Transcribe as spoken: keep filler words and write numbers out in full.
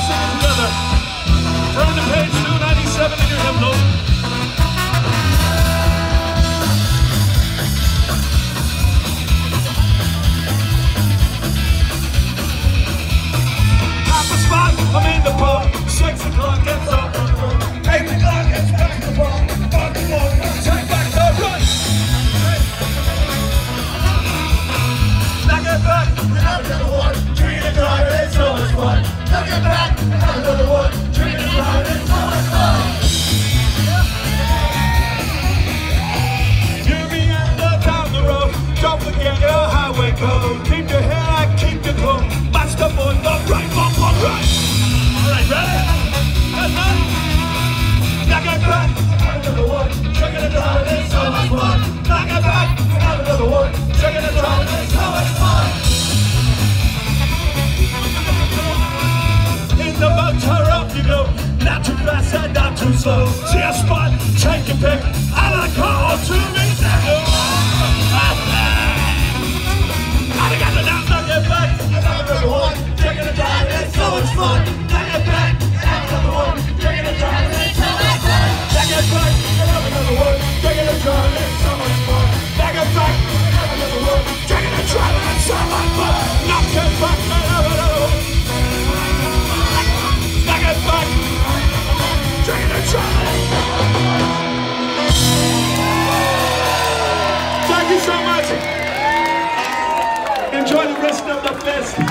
sing it together. Turn to page two ninety-seven in your hymnal. Half a spot, I'm in the pub. Six o'clock gets up. Eight o'clock gets back to the bar. Fuck the ball, take back the run. Now get back, and have another one. Drink and drive, it's so much fun. Now get back, and have another one. Drink and drive, it's so much fun. You'll be at the down the road. Don't forget your highway code. Keep your head out, keep your cool. Match the boy, the right, bump, bump, right. All right, ready? That's right. Now get back, have another one. Drink and drive, it's so much fun. Now get back, and have another one. Drink and drive, it's so much fun. In the motor up you go, not too fast and not too slow. See a spot, take your pick. I like call to me now. I got the now, now get back. I got another one. Drinking and driving, it's so much fun. Now get back, have another one. Drinking and driving, it's so much fun. Now get back, have another one. Drinking and driving, it's so much fun. Now get back, have another one. Drinking and driving, it's so much fun. Now get back, have another one. Now get back, drinking and driving. Thank you so much. Enjoy the rest of the fest.